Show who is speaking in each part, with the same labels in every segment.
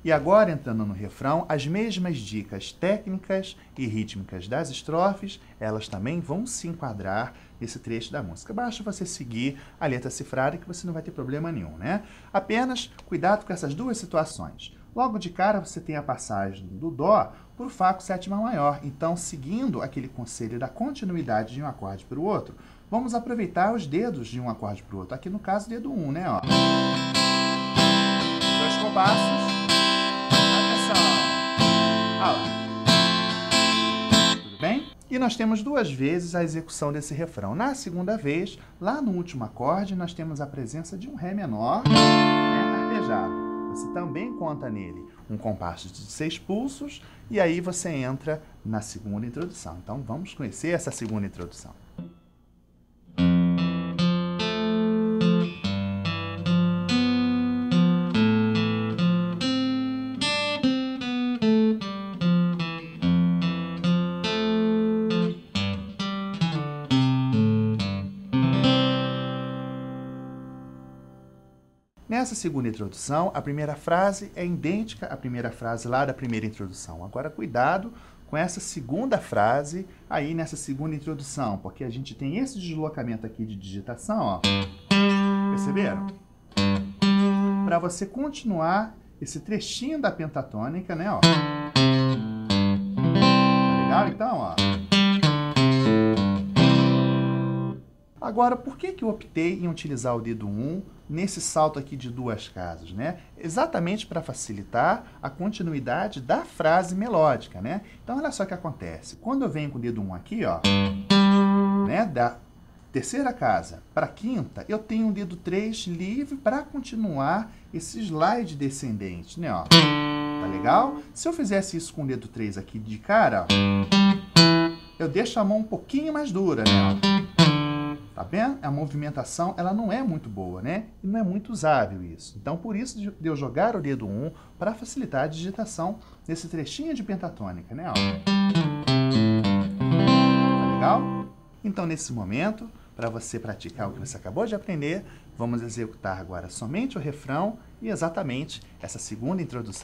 Speaker 1: E agora, entrando no refrão, as mesmas dicas técnicas e rítmicas das estrofes, elas também vão se enquadrar nesse trecho da música. Basta você seguir a letra cifrada que você não vai ter problema nenhum, né? Apenas cuidado com essas duas situações. Logo de cara, você tem a passagem do Dó para o Fá com sétima maior. Então, seguindo aquele conselho da continuidade de um acorde para o outro, vamos aproveitar os dedos de um acorde para o outro. Aqui no caso, dedo 1, né? Ó. 2 compassos. Atenção. Olha lá. Tudo bem? E nós temos 2 vezes a execução desse refrão. Na segunda vez, lá no último acorde, nós temos a presença de um Ré menor, né, arpejado. Você também conta nele um compasso de 6 pulsos e aí você entra na segunda introdução. Então, vamos conhecer essa segunda introdução. Nessa segunda introdução, a primeira frase é idêntica à primeira frase lá da primeira introdução. Agora, cuidado com essa segunda frase aí nessa segunda introdução, porque a gente tem esse deslocamento aqui de digitação, ó. Perceberam? Para você continuar esse trechinho da pentatônica, né, ó. Tá legal? Então, ó. Agora, por que eu optei em utilizar o dedo 1 nesse salto aqui de 2 casas, né? Exatamente para facilitar a continuidade da frase melódica, né? Então, olha só o que acontece. Quando eu venho com o dedo 1 aqui, ó, né, da terceira casa para a quinta, eu tenho o dedo 3 livre para continuar esse slide descendente, né, ó. Tá legal? Se eu fizesse isso com o dedo 3 aqui de cara, ó, eu deixo a mão um pouquinho mais dura, né, ó. Tá vendo? A movimentação, ela não é muito boa, né? E não é muito usável isso. Então, por isso de eu jogar o dedo 1 para facilitar a digitação desse trechinho de pentatônica, né? Ó. Tá legal? Então, nesse momento, para você praticar o que você acabou de aprender, vamos executar agora somente o refrão e exatamente essa segunda introdução.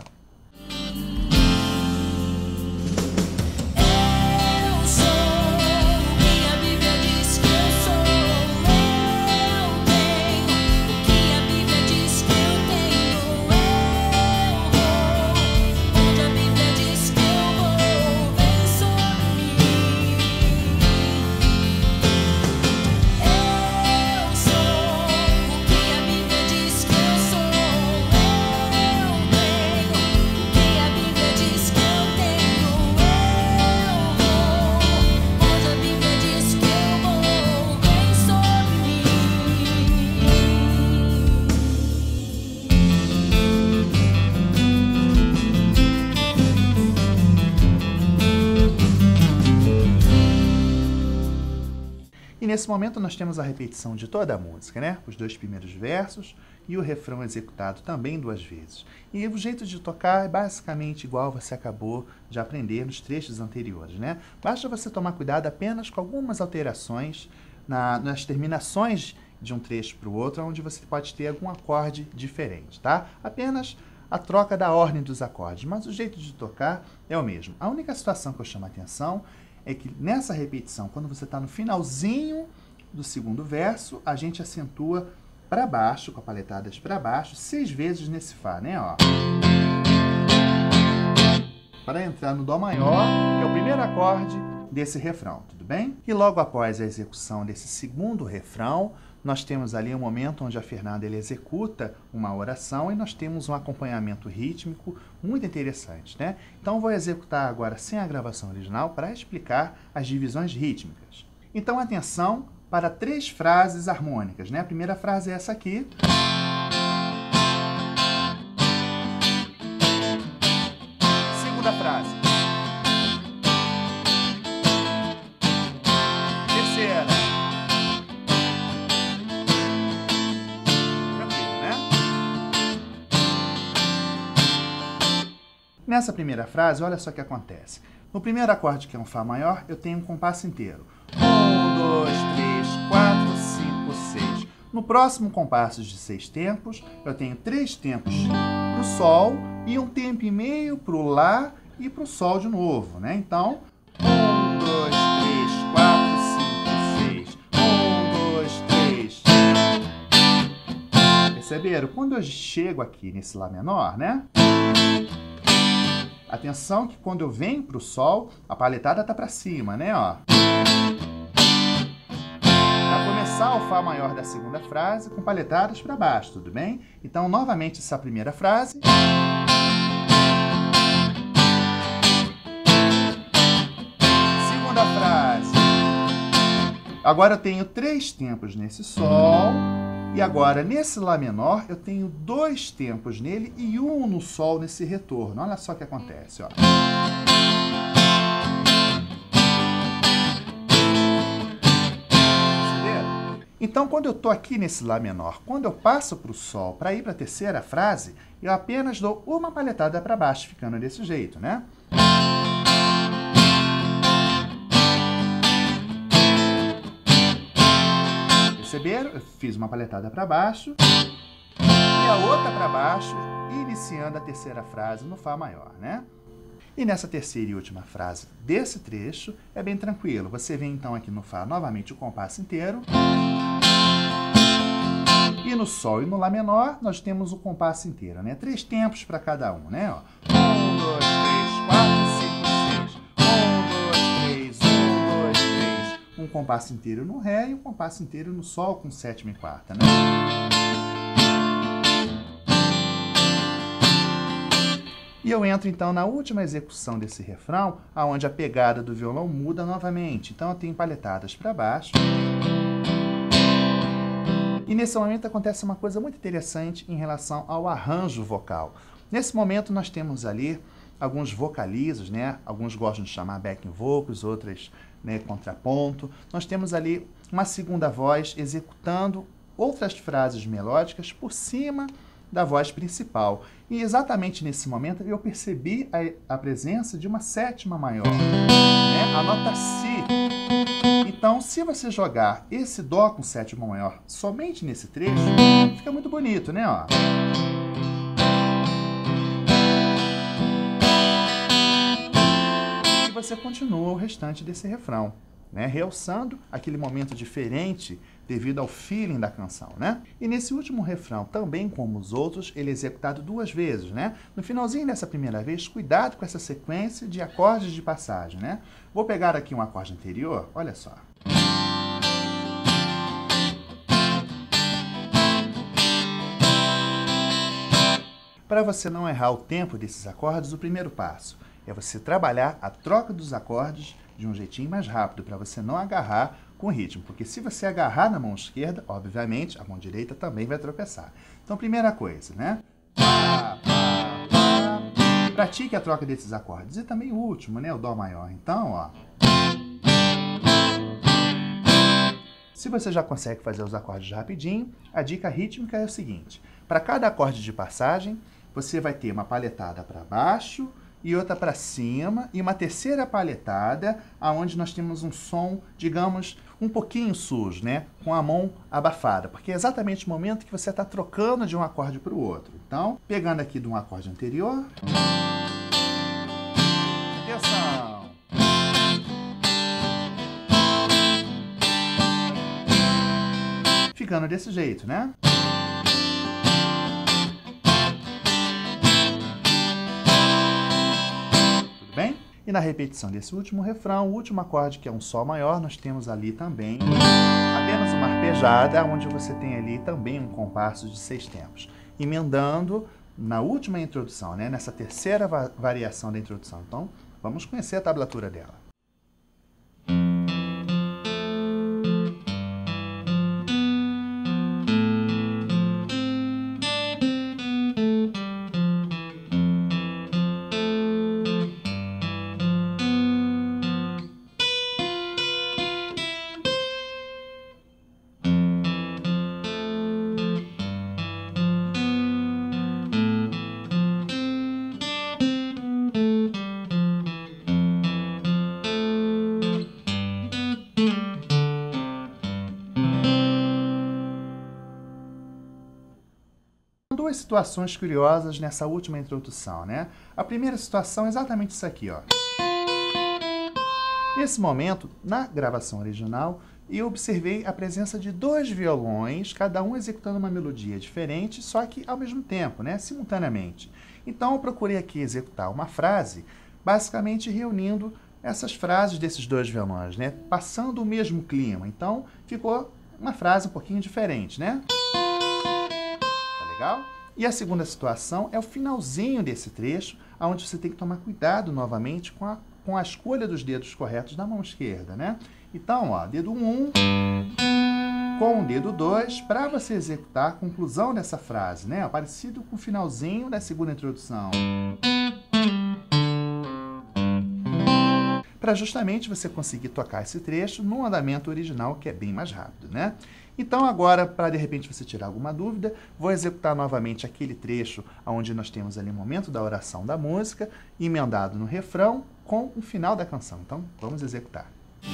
Speaker 1: E nesse momento nós temos a repetição de toda a música, né? Os 2 primeiros versos e o refrão executado também 2 vezes. E o jeito de tocar é basicamente igual você acabou de aprender nos trechos anteriores, né? Basta você tomar cuidado apenas com algumas alterações nas terminações de um trecho para o outro, onde você pode ter algum acorde diferente, tá? Apenas a troca da ordem dos acordes, mas o jeito de tocar é o mesmo. A única situação que eu chamo a atenção é que nessa repetição, quando você está no finalzinho do segundo verso, a gente acentua para baixo, com a paletadas para baixo, 6 vezes nesse Fá, né? Ó. Para entrar no Dó maior, que é o primeiro acorde desse refrão, tudo bem? E logo após a execução desse segundo refrão, nós temos ali um momento onde a Fernanda ele executa uma oração e nós temos um acompanhamento rítmico muito interessante, né? Então, vou executar agora sem a gravação original para explicar as divisões rítmicas. Então, atenção para 3 frases harmônicas, né? A primeira frase é essa aqui. Segunda frase. Terceira. Nessa primeira frase, olha só o que acontece. No primeiro acorde, que é um Fá maior, eu tenho um compasso inteiro. 1, 2, 3, 4, 5, 6. No próximo compasso de 6 tempos, eu tenho 3 tempos para o Sol e um tempo e meio para o Lá e para o Sol de novo, né? Então, 1, 2, 3, 4, 5, 6. 1, 2, 3. Perceberam? Quando eu chego aqui nesse Lá menor, né? Atenção que quando eu venho para o Sol, a paletada tá para cima, né? Ó. Para começar o Fá maior da segunda frase com paletadas para baixo, tudo bem? Então, novamente, essa primeira frase. Segunda frase. Agora eu tenho 3 tempos nesse Sol. E agora, nesse Lá menor, eu tenho 2 tempos nele e 1 no Sol nesse retorno. Olha só o que acontece, ó. Perceberam? Então, quando eu estou aqui nesse Lá menor, quando eu passo para o Sol para ir para a terceira frase, eu apenas dou uma paletada para baixo, ficando desse jeito, né? Perceberam? Eu fiz uma paletada para baixo e a outra para baixo, iniciando a terceira frase no Fá maior, né? E nessa terceira e última frase desse trecho, é bem tranquilo. Você vem então aqui no Fá novamente o compasso inteiro. E no Sol e no Lá menor, nós temos o compasso inteiro, né? 3 tempos para cada um, né? 1, 2, 3, 4, 5, 6. 1, 2, 3, 1, 2, 3. Um compasso inteiro no Ré e um compasso inteiro no Sol com sétima e quarta, né? E eu entro então na última execução desse refrão, onde a pegada do violão muda novamente. Então eu tenho paletadas para baixo. E nesse momento acontece uma coisa muito interessante em relação ao arranjo vocal. Nesse momento nós temos ali alguns vocalizos, né? Alguns gostam de chamar backing vocals, outras, né, contraponto. Nós temos ali uma segunda voz executando outras frases melódicas por cima da voz principal. E exatamente nesse momento eu percebi a presença de uma sétima maior, né? A nota Si. Então, se você jogar esse Dó com sétima maior somente nesse trecho, fica muito bonito, né? Ó. E você continua o restante desse refrão, né? Realçando aquele momento diferente devido ao feeling da canção, né? E nesse último refrão, também como os outros, ele é executado 2 vezes, né? No finalzinho dessa primeira vez, cuidado com essa sequência de acordes de passagem, né? Vou pegar aqui um acorde anterior, olha só. Para você não errar o tempo desses acordes, o primeiro passo é você trabalhar a troca dos acordes de um jeitinho mais rápido, para você não agarrar com o ritmo. Porque se você agarrar na mão esquerda, obviamente, a mão direita também vai tropeçar. Então, primeira coisa, né? Pá, pá, pá. Pratique a troca desses acordes. E também o último, né? O Dó maior. Então, ó. Se você já consegue fazer os acordes rapidinho, a dica rítmica é o seguinte. Para cada acorde de passagem, você vai ter uma paletada para baixo e outra para cima, e uma terceira paletada, aonde nós temos um som, digamos, um pouquinho sujo, né? Com a mão abafada, porque é exatamente o momento que você está trocando de um acorde para o outro. Então, pegando aqui de um acorde anterior. Atenção! Ficando desse jeito, né? Bem? E na repetição desse último refrão, o último acorde, que é um Sol maior, nós temos ali também apenas uma arpejada, onde você tem ali também um compasso de 6 tempos. Emendando na última introdução, né? Nessa terceira variação da introdução. Então, vamos conhecer a tablatura dela. situações curiosas nessa última introdução, né? A primeira situação é exatamente isso aqui, ó. Nesse momento, na gravação original, eu observei a presença de 2 violões, cada um executando uma melodia diferente, só que ao mesmo tempo, né? Simultaneamente. Então, eu procurei aqui executar uma frase, basicamente reunindo essas frases desses 2 violões, né? Passando o mesmo clima. Então, ficou uma frase um pouquinho diferente, né? Tá legal? E a segunda situação é o finalzinho desse trecho, onde você tem que tomar cuidado novamente com a escolha dos dedos corretos da mão esquerda, né? Então, ó, dedo 1 com o dedo 2 para você executar a conclusão dessa frase, né? Parecido com o finalzinho da segunda introdução. Para justamente você conseguir tocar esse trecho no andamento original, que é bem mais rápido, né? Então agora, para de repente você tirar alguma dúvida, vou executar novamente aquele trecho onde nós temos ali o momento da oração da música, emendado no refrão, com o final da canção. Então, vamos executar.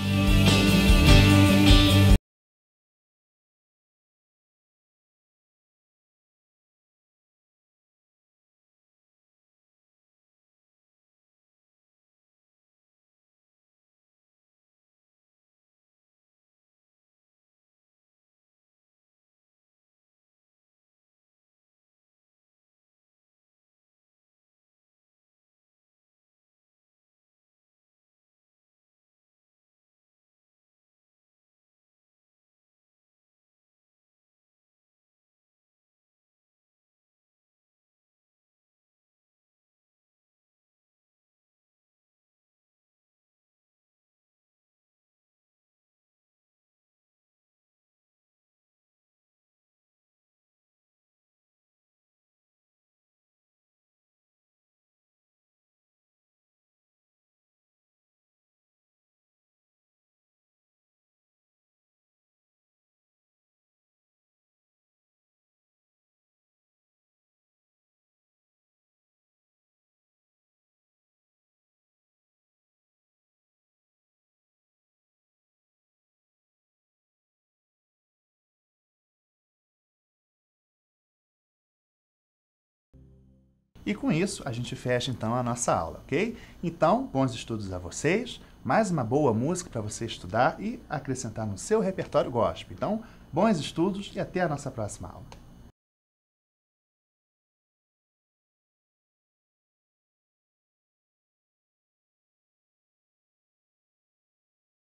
Speaker 1: E com isso, a gente fecha então a nossa aula, ok? Então, bons estudos a vocês, mais uma boa música para você estudar e acrescentar no seu repertório gospel. Então, bons estudos e até a nossa próxima aula.